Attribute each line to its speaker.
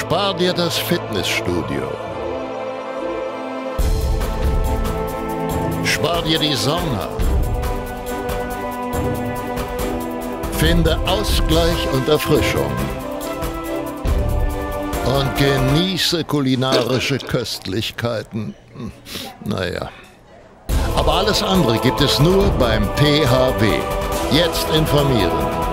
Speaker 1: Spar dir das Fitnessstudio. Spar dir die Sauna. Finde Ausgleich und Erfrischung. Und genieße kulinarische Köstlichkeiten. Naja. Aber alles andere gibt es nur beim THW. Jetzt informieren.